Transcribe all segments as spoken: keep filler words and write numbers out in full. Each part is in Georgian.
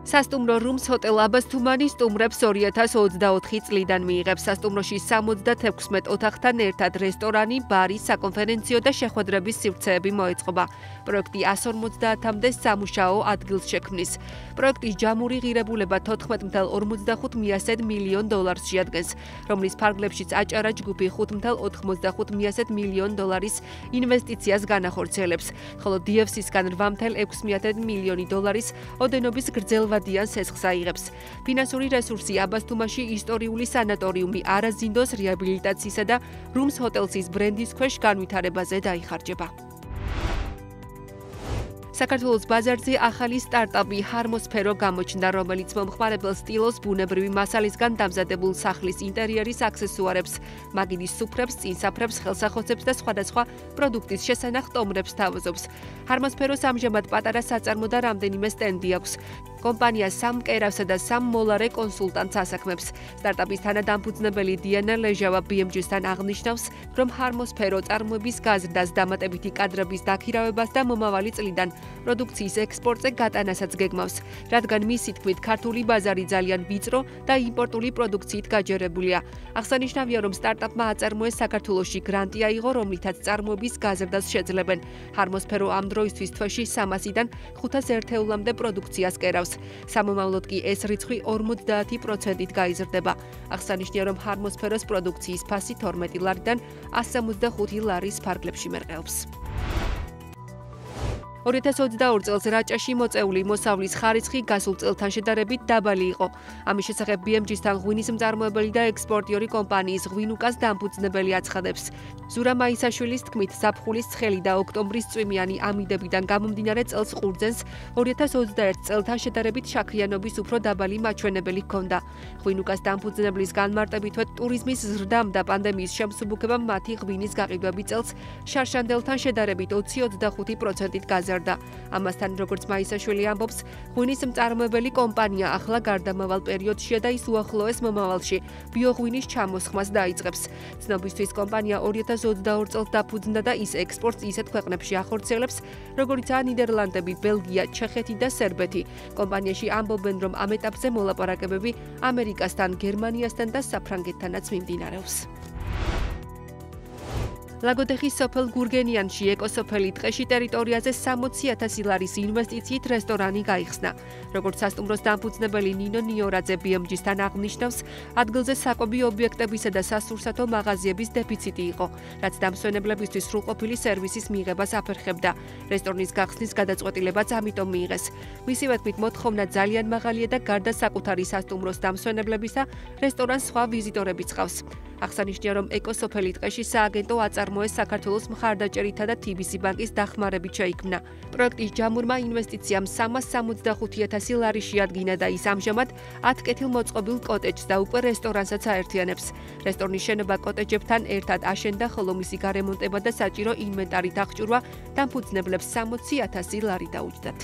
სასტუმრო რუმს ჰოტელ აბასთუმანი სტუმრებს ორი ათას ოცდაოთხი წლიდან მიიღებს. სასტუმროში სამოცდათექვსმეტ ოთახთან ერთად რესტორანი, ბარი, საკონფერენციო და შეხვედრების სივრცეები მოეწყობა. პროექტი ას ორმოცდაათამდე სამუშაო ადგილს შექმნის. პროექტის ჯამური ღირებულება თოთხმეტ ათას ორმოცდახუთ მილიონ დოლარს შეადგენს, რომლის ფარგლებშიც აჭარა ჯგუფი ხუთ ათას ოთხმოცდახუთ მილიონ დოლარის ინვესტიციას განახორციელებს, ხოლო დი ეფ სისგან რვა ათას ექვსი მილიონი დოლარის ოდენობის გრძელვადიან სესხს აიღებს. ფინანსური რესურსი აბასთუმაში ისტორიული სანატორიუმი არაზინდოს რეაბილიტაციისა და რუმს ჰოტელსის ბრენდის ქვეშ განვითარებაზე დაიხარჯება. საქართველოს ბაზარზე ახალი სტარტაპი ჰარმოსფერო გამოჩნდა, რომელიც მომხმარებელ სტილოს ბუნებრივი მასალისგან დამზადებულ სახლის ინტერიერის აქსესუარებს, მაგიდის სუფრებს, წინსაფრებს, ხელსახოცებს და სხვადასხვა პროდუქტის შესანახ ტომრებს თავაზობს. ჰარმოსფეროს ამჟამად პატარა საწარმო და რამდენიმე სტენდი აქვს. კომპანია სამ მკერავსა და სამ მოლარე კონსულტანტს ასაქმებს. სტარტაპის თანადამფუძნებელი დიანა ლეჟავა ბი ემ ჯი-სთან აღნიშნავს, რომ ჰარმოსფერო წარმოების გაზრდას, დამატებითი კადრების დაქირავებას და მომავალი წლიდან პროდუქციის ექსპორტზე გატანასაც გეგმავს, რადგან მისი თქმით ქართული ბაზარი ძალიან ვიწრო და იმპორტული პროდუქციით გაჯერებულია. აღსანიშნავია, რომ სტარტაპმა აწარმოეს საქართველოში გრანტი აიღო, რომლითაც წარმოების გაზრდას შეძლებენ. ჰარმოსფერო ამ დროისთვის თვეში სამასიდან ხუთას ერთეულამდე პროდუქციას კერავს. სამომავლოდ კი ეს რიცხვი ორმოცდაათი პროცენტით გაიზრდება. აღსანიშნია, რომ ჰარმოსფეროს პროდუქციის ფასი თორმეტი ლარიდან ასს ოცდახუთი ლარის ფარგლებში მერყეობს. ორი ათას ოცდაორ წელს რაჭაში მოწეული მოსავლის ხარისხი გასულ წელთან შედარებით დაბალი იყო. ამის შესახებ ბი ემ ჯი-სთან ღვინის მწარმოებელი და ექსპორტიორი კომპანიის ღვინუკას დამფუძნებელი აცხადებს. ზურა მაისაშვილის თქმით, ზაფხულის ცხელი და ოქტომბრის წვიმიანი ამიდებიდან გამომდინარე წელს ყურძენს ორი ათას ოცდაერთ წელთან შედარებით შაქრიანობის უფრო დაბალი მაჩვენებელი ჰქონდა. ღვინუკას დამფუძნებლის განმარტებითვე ტურიზმის ზრდამ და პანდემიის შემსუბუქებამ მათი ღვინის გაყიდვები წელს შარშანდელთან შედარებით ოცი ოცდახუთი პროცენტით გაზარდა. ამასთან, როგორც მაისაშვილი ამბობს, ღვინის მწარმოებელი კომპანია ახლა გარდამავალ პერიოდშია და ის უახლოეს მომავალში ბიოღვინის ჩამოსხმას დაიწყებს. ცნობისთვის, კომპანია ორი ათას ოცდაორ წელს დაფუძნდა და ის ექსპორტს ისეთ ქვეყნებში ახორციელებს, როგორიცაა ნიდერლანდები, ბელგია, ჩეხეთი და სერბეთი. კომპანიაში ამბობენ, რომ ამ ეტაპზე მოლაპარაკებები ამერიკასთან, გერმანიასთან და საფრანგეთთანაც მიმდინარეობს. ლაგოდეხის სოფელ გურგენიანში ეკოსოფელი ტყეში ტერიტორიაზე სამოცი ათასი ლარის ინვესტიციით რესტორანი გაიხსნა. როგორც სასტუმროს დამფუძნებელი ნინო ნიორაძე ბი ემ ჯი-სთან აღნიშნავს, ადგილზე საკვები ობიექტებისა და სასურსათო მაღაზიების დეფიციტი იყო, რაც დამსვენებლებისთვის სრულყოფილი სერვისის მიღებას აფერხებდა. რესტორნის გახსნის გადაწყვეტილებაც ამიტომ მიიღეს. მისივე თქმით, მოთხოვნა ძალიან მაღალია და გარდა საკუთარი სასტუმროს დამსვენებლებისა, რესტორანს სხვა ვიზიტორებიც ყავს. აღსანიშნავია, რომ ეკოსოფელი ტყეში სააგენტო აწარმოეს საქართველოს მხარდაჭერითა და თი ბი სი ბანკის დახმარებით შეიქმნა. პროექტის ჯამურმა ინვესტიციამ სამას სამოცდახუთი ათასი ლარი შეადგინა და ის ამჟამად ათ კეთილმოწყობილ კოტეჯს და უკვე რესტორანსაც აერთიანებს. რესტორნის შენობა კოტეჯებთან ერთად აშენდა, ხოლო მისი გარემონტება და საჭირო ინვენტარით აღჭურვა დამფუძნებლებს სამოცი ათასი ლარი დაუჯდათ.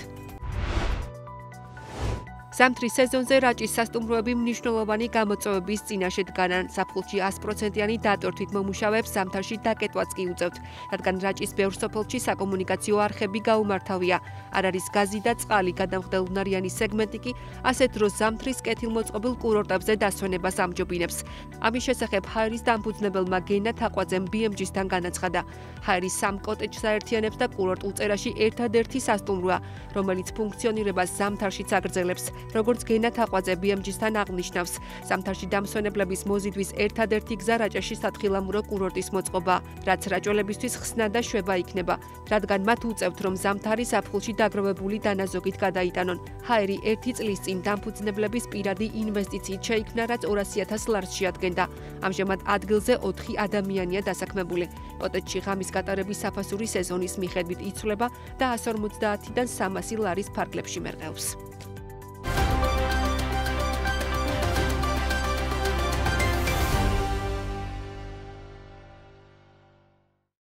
ზამთრის სეზონზე რაჭის სასტუმროები მნიშვნელოვანი გამოწვევების წინაშე დგანან. ზაფხულში ას პროცენტიანი დატვირთვით მომუშავეებს ზამთარში დაკეტვაც კი უწევთ, რადგან რაჭის ბევრ სოფელში საკომუნიკაციო არხები გაუმართავია. არ არის გაზი და წყალი, გადამხდელუნარიანი სეგმენტი კი ასეთ დროს ზამთრის კეთილმოწყობილ კურორტებზე დასვენებას ამჯობინებს. ამის შესახებ ჰაერის დამფუძნებელმა გენა თაყვაძემ ბი ემ ჯი-სთან განაცხადა. ჰაერი სამ კოტეჯს აერთიანებს და კურორტ უწერაში ერთადერთი სასტუმროა, რომელიც ფუნქციონირებას ზამთარშიც აგრძელებს. როგორც გენა თაყვაძე ბი ემ ჯი-სთან აღნიშნავს, ზამთარში დამსვენებლების მოზიდვის ერთადერთი გზა რაჭაში სათხილამურო კურორტის მოწყობა, რაც რაჭოლებისთვის ხსნა და შვება იქნება, რადგან მათ უწევთ, რომ ზამთარი ზაფხულში დაგროვებული დანაზოგით გადაიტანონ. ჰაერი ერთი წლის წინ დამფუძნებლების პირადი ინვესტიციით შეიქმნა, რაც ორასი ათას ლარს შეადგენდა. ამჟამად ადგილზე ოთხი ადამიანია დასაქმებული. კოტეჯში ღამის გატარების საფასური სეზონის მიხედვით იცვლება და ას ორმოცდაათიდან სამასი ლარის ფარგლებში მერყეობს.